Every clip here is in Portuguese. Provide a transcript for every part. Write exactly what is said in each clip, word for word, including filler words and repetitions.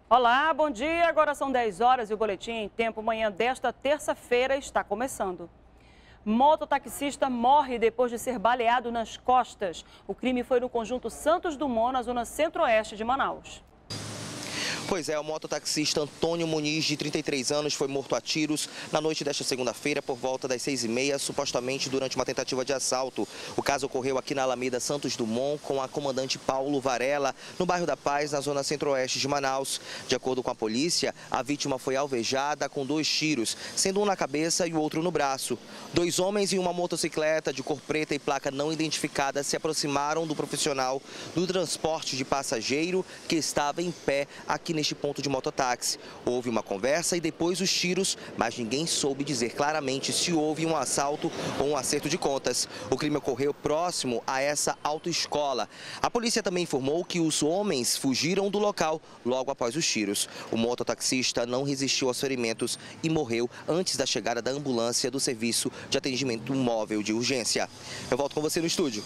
Olá, bom dia. Agora são dez horas e o Boletim em Tempo manhã desta terça-feira está começando. Mototaxista morre depois de ser baleado nas costas. O crime foi no conjunto Santos Dumont, na zona centro-oeste de Manaus. Pois é, o mototaxista Antônio Muniz, de trinta e três anos, foi morto a tiros na noite desta segunda-feira, por volta das seis e meia, supostamente durante uma tentativa de assalto. O caso ocorreu aqui na Alameda Santos Dumont, com a comandante Paulo Varela, no bairro da Paz, na zona centro-oeste de Manaus. De acordo com a polícia, a vítima foi alvejada com dois tiros, sendo um na cabeça e o outro no braço. Dois homens em uma motocicleta de cor preta e placa não identificada se aproximaram do profissional do transporte de passageiro que estava em pé aqui neste ponto de mototáxi. Houve uma conversa e depois os tiros, mas ninguém soube dizer claramente se houve um assalto ou um acerto de contas. O crime ocorreu próximo a essa autoescola. A polícia também informou que os homens fugiram do local logo após os tiros. O mototaxista não resistiu aos ferimentos e morreu antes da chegada da ambulância do serviço de atendimento móvel de urgência. Eu volto com você no estúdio.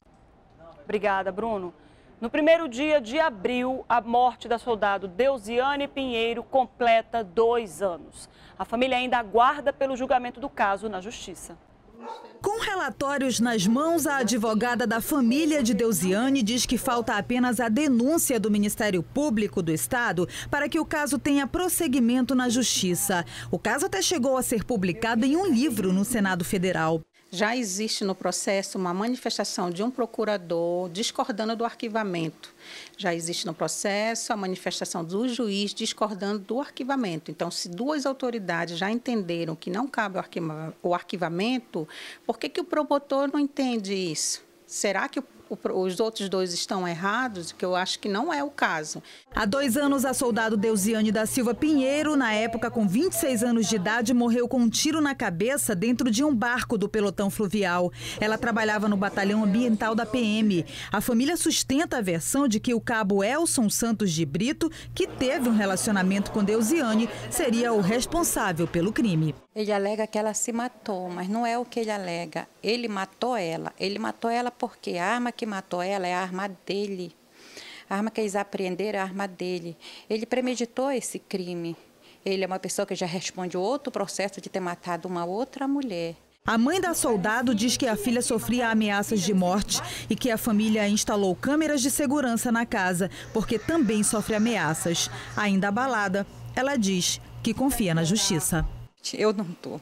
Obrigada, Bruno. No primeiro dia de abril, a morte da soldado Deusiane Pinheiro completa dois anos. A família ainda aguarda pelo julgamento do caso na Justiça. Com relatórios nas mãos, a advogada da família de Deusiane diz que falta apenas a denúncia do Ministério Público do Estado para que o caso tenha prosseguimento na Justiça. O caso até chegou a ser publicado em um livro no Senado Federal. Já existe no processo uma manifestação de um procurador discordando do arquivamento. Já existe no processo a manifestação do juiz discordando do arquivamento. Então, se duas autoridades já entenderam que não cabe o arquivamento, por que que o promotor não entende isso? Será que o os outros dois estão errados, que eu acho que não é o caso. Há dois anos, a soldado Deusiane da Silva Pinheiro, na época com vinte e seis anos de idade, morreu com um tiro na cabeça dentro de um barco do pelotão fluvial. Ela trabalhava no batalhão ambiental da P M. A família sustenta a versão de que o cabo Elson Santos de Brito, que teve um relacionamento com Deusiane, seria o responsável pelo crime. Ele alega que ela se matou, mas não é o que ele alega. Ele matou ela. Ele matou ela porque a arma que matou ela é a arma dele. A arma que eles apreenderam é a arma dele. Ele premeditou esse crime. Ele é uma pessoa que já responde outro processo de ter matado uma outra mulher. A mãe da soldado diz que a filha sofria ameaças de morte e que a família instalou câmeras de segurança na casa, porque também sofre ameaças. Ainda abalada, ela diz que confia na justiça. Eu não estou.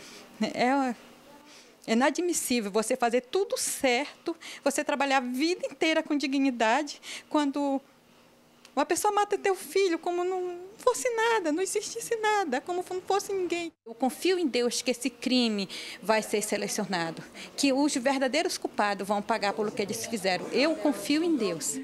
É, é inadmissível você fazer tudo certo, você trabalhar a vida inteira com dignidade, quando uma pessoa mata teu filho como não fosse nada, não existisse nada, como não fosse ninguém. Eu confio em Deus que esse crime vai ser selecionado, que os verdadeiros culpados vão pagar pelo que eles fizeram. Eu confio em Deus.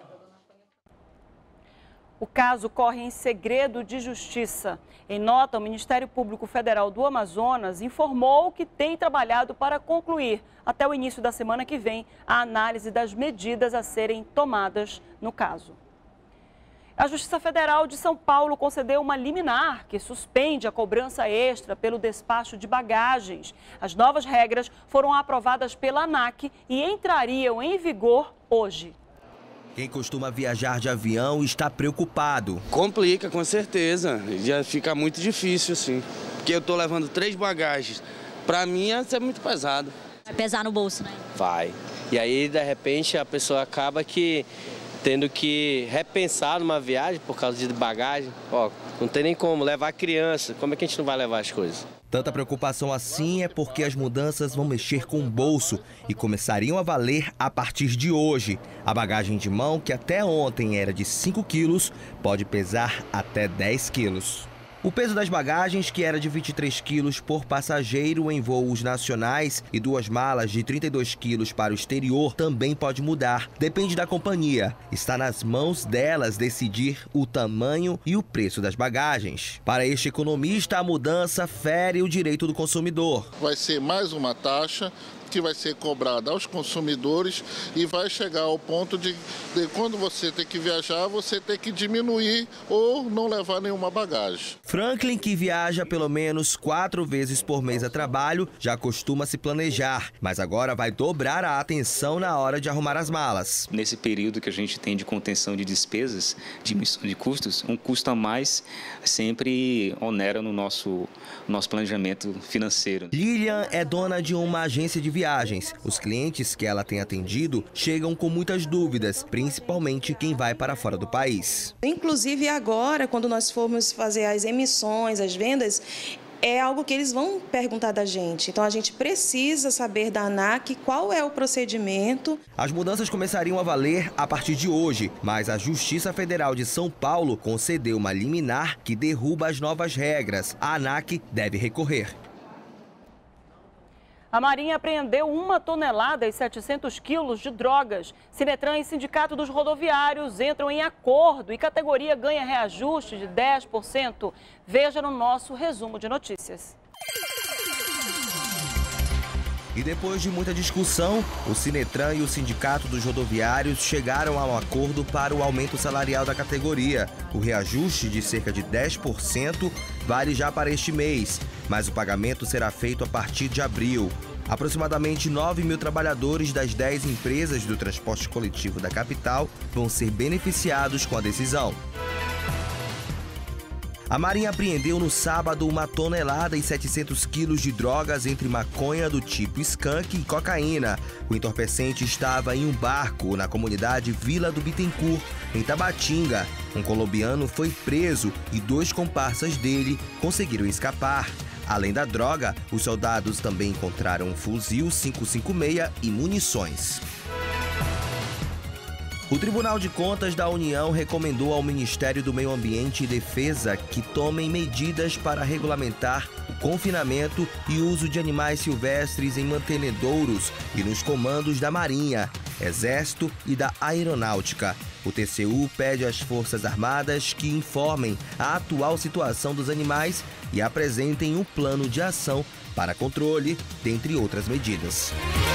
O caso corre em segredo de justiça. Em nota, o Ministério Público Federal do Amazonas informou que tem trabalhado para concluir, até o início da semana que vem, a análise das medidas a serem tomadas no caso. A Justiça Federal de São Paulo concedeu uma liminar que suspende a cobrança extra pelo despacho de bagagens. As novas regras foram aprovadas pela ANAC e entrariam em vigor hoje. Quem costuma viajar de avião está preocupado. Complica, com certeza. Já fica muito difícil, assim. Porque eu estou levando três bagagens. Para mim, isso é muito pesado. Vai pesar no bolso, né? Vai. E aí, de repente, a pessoa acaba que tendo que repensar numa viagem por causa de bagagem. Ó, não tem nem como levar criança. Como é que a gente não vai levar as coisas? Tanta preocupação assim é porque as mudanças vão mexer com o bolso e começariam a valer a partir de hoje. A bagagem de mão, que até ontem era de cinco quilos, pode pesar até dez quilos. O peso das bagagens, que era de vinte e três quilos por passageiro em voos nacionais e duas malas de trinta e dois quilos para o exterior, também pode mudar. Depende da companhia. Está nas mãos delas decidir o tamanho e o preço das bagagens. Para este economista, a mudança fere o direito do consumidor. Vai ser mais uma taxa que vai ser cobrada aos consumidores e vai chegar ao ponto de, de quando você tem que viajar, você ter que diminuir ou não levar nenhuma bagagem. Franklin, que viaja pelo menos quatro vezes por mês a trabalho, já costuma se planejar, mas agora vai dobrar a atenção na hora de arrumar as malas. Nesse período que a gente tem de contenção de despesas, diminuição de custos, um custo a mais sempre onera no nosso, nosso planejamento financeiro. Lilian é dona de uma agência de viagens. Os clientes que ela tem atendido chegam com muitas dúvidas, principalmente quem vai para fora do país. Inclusive agora, quando nós formos fazer as emissões, as vendas, é algo que eles vão perguntar da gente. Então a gente precisa saber da ANAC qual é o procedimento. As mudanças começariam a valer a partir de hoje, mas a Justiça Federal de São Paulo concedeu uma liminar que derruba as novas regras. A ANAC deve recorrer. A Marinha apreendeu uma tonelada e setecentos quilos de drogas. Sinetran e Sindicato dos Rodoviários entram em acordo e categoria ganha reajuste de dez por cento. Veja no nosso resumo de notícias. E depois de muita discussão, o Sinetran e o Sindicato dos Rodoviários chegaram a um acordo para o aumento salarial da categoria. O reajuste de cerca de dez por cento vale já para este mês, mas o pagamento será feito a partir de abril. Aproximadamente nove mil trabalhadores das dez empresas do transporte coletivo da capital vão ser beneficiados com a decisão. A Marinha apreendeu no sábado uma tonelada e setecentos quilos de drogas entre maconha do tipo skunk e cocaína. O entorpecente estava em um barco na comunidade Vila do Bittencourt, em Tabatinga. Um colombiano foi preso e dois comparsas dele conseguiram escapar. Além da droga, os soldados também encontraram um fuzil cinco cinco seis e munições. O Tribunal de Contas da União recomendou ao Ministério do Meio Ambiente e Defesa que tomem medidas para regulamentar o confinamento e uso de animais silvestres em mantenedouros e nos comandos da Marinha, Exército e da Aeronáutica. O T C U pede às Forças Armadas que informem a atual situação dos animais e apresentem um plano de ação para controle, dentre outras medidas.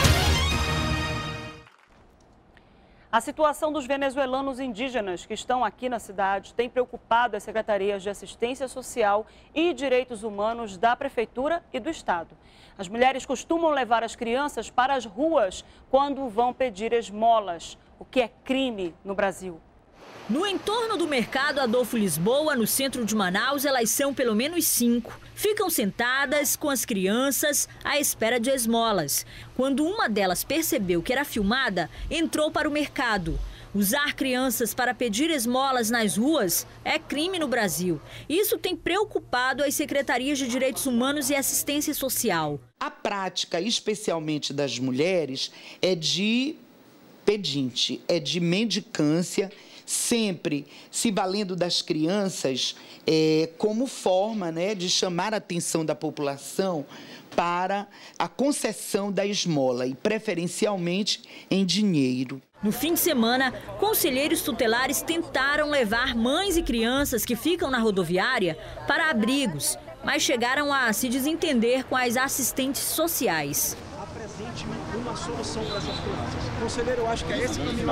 A situação dos venezuelanos indígenas que estão aqui na cidade tem preocupado as secretarias de Assistência Social e Direitos Humanos da Prefeitura e do Estado. As mulheres costumam levar as crianças para as ruas quando vão pedir esmolas, o que é crime no Brasil. No entorno do mercado Adolfo Lisboa, no centro de Manaus, elas são pelo menos cinco. Ficam sentadas com as crianças à espera de esmolas. Quando uma delas percebeu que era filmada, entrou para o mercado. Usar crianças para pedir esmolas nas ruas é crime no Brasil. Isso tem preocupado as secretarias de Direitos Humanos e Assistência Social. A prática, especialmente das mulheres, é de pedinte, é de mendicância, sempre se valendo das crianças é, como forma, né, de chamar a atenção da população para a concessão da esmola, e preferencialmente em dinheiro. No fim de semana, conselheiros tutelares tentaram levar mães e crianças que ficam na rodoviária para abrigos, mas chegaram a se desentender com as assistentes sociais. Apresente uma solução para essas crianças. Conselheiro, eu acho que é esse caminho.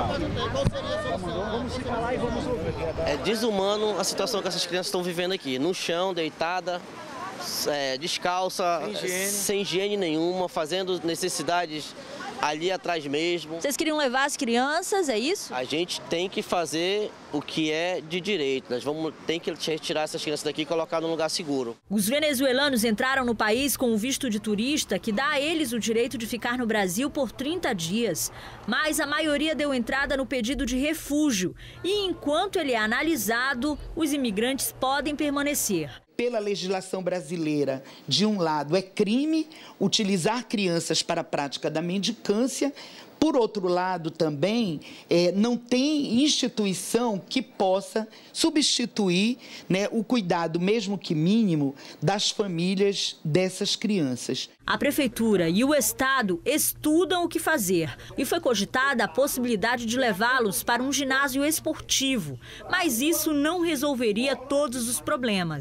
Vamos ficar lá e vamos ouvir. É desumano a situação que essas crianças estão vivendo aqui. No chão, deitada, é, descalça, sem higiene. sem higiene nenhuma, fazendo necessidades ali atrás mesmo. Vocês queriam levar as crianças, é isso? A gente tem que fazer o que é de direito. Nós vamos ter que retirar essas crianças daqui e colocar num lugar seguro. Os venezuelanos entraram no país com o visto de turista, que dá a eles o direito de ficar no Brasil por trinta dias. Mas a maioria deu entrada no pedido de refúgio. E enquanto ele é analisado, os imigrantes podem permanecer. Pela legislação brasileira, de um lado, é crime utilizar crianças para a prática da mendicância. Por outro lado, também, é, não tem instituição que possa substituir, né, o cuidado, mesmo que mínimo, das famílias dessas crianças. A Prefeitura e o Estado estudam o que fazer e foi cogitada a possibilidade de levá-los para um ginásio esportivo, mas isso não resolveria todos os problemas.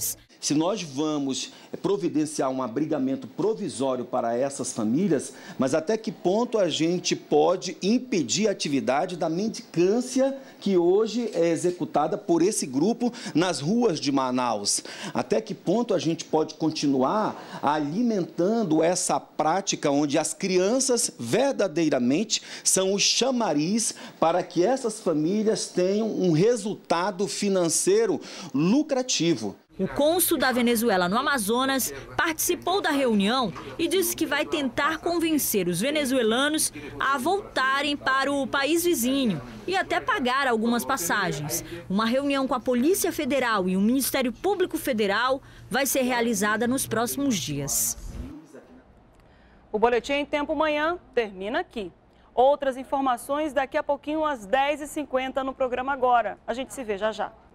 se nós vamos providenciar um abrigamento provisório para essas famílias, mas até que ponto a gente pode impedir a atividade da mendicância que hoje é executada por esse grupo nas ruas de Manaus. Até que ponto a gente pode continuar alimentando essa prática onde as crianças verdadeiramente são os chamariz para que essas famílias tenham um resultado financeiro lucrativo. O cônsul da Venezuela no Amazonas participou da reunião e disse que vai tentar convencer os venezuelanos a voltarem para o país vizinho e até pagar algumas passagens. Uma reunião com a Polícia Federal e o Ministério Público Federal vai ser realizada nos próximos dias. O Boletim em Tempo Manhã termina aqui. Outras informações daqui a pouquinho às dez e cinquenta no programa Agora. A gente se vê já já.